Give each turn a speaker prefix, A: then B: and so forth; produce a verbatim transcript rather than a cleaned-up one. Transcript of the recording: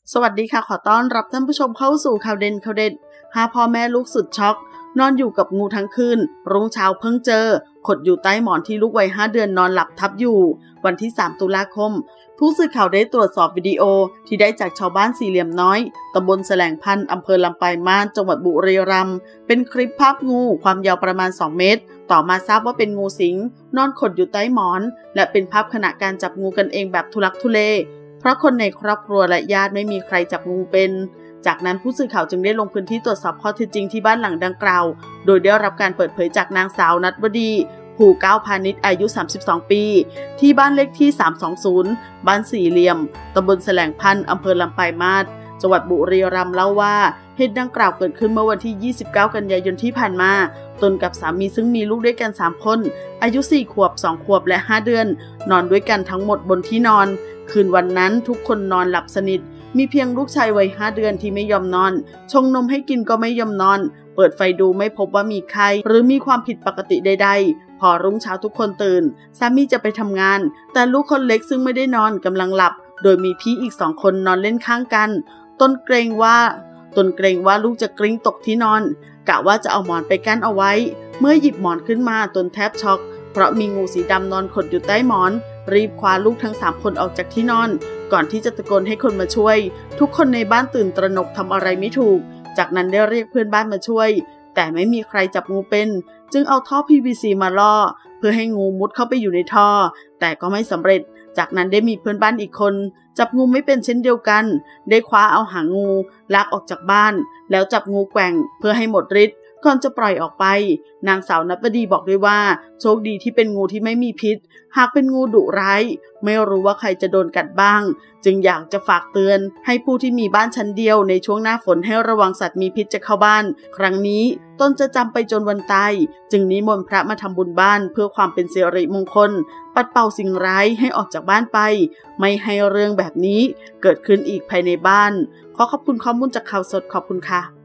A: สวัสดีค่ะขอต้อนรับท่านผู้ชมเข้าสู่ข่าวเด่นข่าวเด็ดห้าพ่อแม่ลูกสุดช็อกนอนอยู่กับงูทั้งคืนรุ่งเช้าเพิ่งเจอขดอยู่ใต้หมอนที่ลูกวัยห้าเดือนนอนหลับทับอยู่วันที่สามตุลาคมผู้สื่อข่าวได้ตรวจสอบวิดีโอที่ได้จากชาวบ้านสี่เหลี่ยมน้อยตำบลแสลงพันธุ์อำเภอลำปลายมาศจังหวัดบุรีรัมย์เป็นคลิปภาพงูความยาวประมาณสองเมตรต่อมาทราบว่าเป็นงูสิงนอนขดอยู่ใต้หมอนและเป็นภาพขณะการจับงูกันเองแบบทุลักทุเลเพราะคนในครอบครัวและญาติไม่มีใครจับงูเป็นจากนั้นผู้สื่อข่าวจึงได้ลงพื้นที่ตรวจสอบข้อเท็จจริงที่บ้านหลังดังกล่าวโดยได้รับการเปิดเผยจากนางสาวณัฐวดีภูเก้าพาณิชย์อายุสามสิบสองปีที่บ้านเลขที่สามสองศูนย์บ้านสี่เหลี่ยมตำบลแสลงพันธุ์อำเภอลำปลายมาศจังหวัดบุรีรัมย์เล่าว่าเหตุดังกล่าวเกิดขึ้นเมื่อวันที่ยี่สิบเก้ากันยายนที่ผ่านมาตนกับสามีซึ่งมีลูกด้วยกันสามคนอายุสี่ขวบสองขวบและห้าเดือนนอนด้วยกันทั้งหมดบนที่นอนคืนวันนั้นทุกคนนอนหลับสนิทมีเพียงลูกชายวัยห้าเดือนที่ไม่ยอมนอนชงนมให้กินก็ไม่ยอมนอนเปิดไฟดูไม่พบว่ามีใครหรือมีความผิดปกติใดๆพอรุ่งเช้าทุกคนตื่นสามีจะไปทำงานแต่ลูกคนเล็กซึ่งไม่ได้นอนกำลังหลับโดยมีพี่อีกสองคนนอนเล่นข้างกันตนเกรงว่าตนเกรงว่าลูกจะกริ้งตกที่นอนกะว่าจะเอาหมอนไปกั้นเอาไว้เมื่อหยิบหมอนขึ้นมาตนแทบช็อกเพราะมีงูสีดำนอนขดอยู่ใต้หมอนรีบคว้าลูกทั้งสามคนออกจากที่นอนก่อนที่จะตะโกนให้คนมาช่วยทุกคนในบ้านตื่นตระหนกทำอะไรไม่ถูกจากนั้นได้เรียกเพื่อนบ้านมาช่วยแต่ไม่มีใครจับงูเป็นจึงเอาท่อ พี วี ซี มาล่อเพื่อให้งูมุดเข้าไปอยู่ในท่อแต่ก็ไม่สำเร็จจากนั้นได้มีเพื่อนบ้านอีกคนจับงูไม่เป็นเช่นเดียวกันได้คว้าเอาหางงูลากออกจากบ้านแล้วจับงูแกว่งเพื่อให้หมดฤทธิ์ก่อนจะปล่อยออกไปนางสาวณัฐวดีบอกด้วยว่าโชคดีที่เป็นงูที่ไม่มีพิษหากเป็นงูดุร้ายไม่รู้ว่าใครจะโดนกัดบ้างจึงอยากจะฝากเตือนให้ผู้ที่มีบ้านชั้นเดียวในช่วงหน้าฝนให้ระวังสัตว์มีพิษจะเข้าบ้านครั้งนี้ตนจะจำไปจนวันตายจึงนิมนต์พระมาทำบุญบ้านเพื่อความเป็นสิริมงคลปัดเป่าสิ่งร้ายให้ออกจากบ้านไปไม่ให้เรื่องแบบนี้เกิดขึ้นอีกภายในบ้านขอขอบคุณข้อมูลจากข่าวสดขอบคุณค่ะ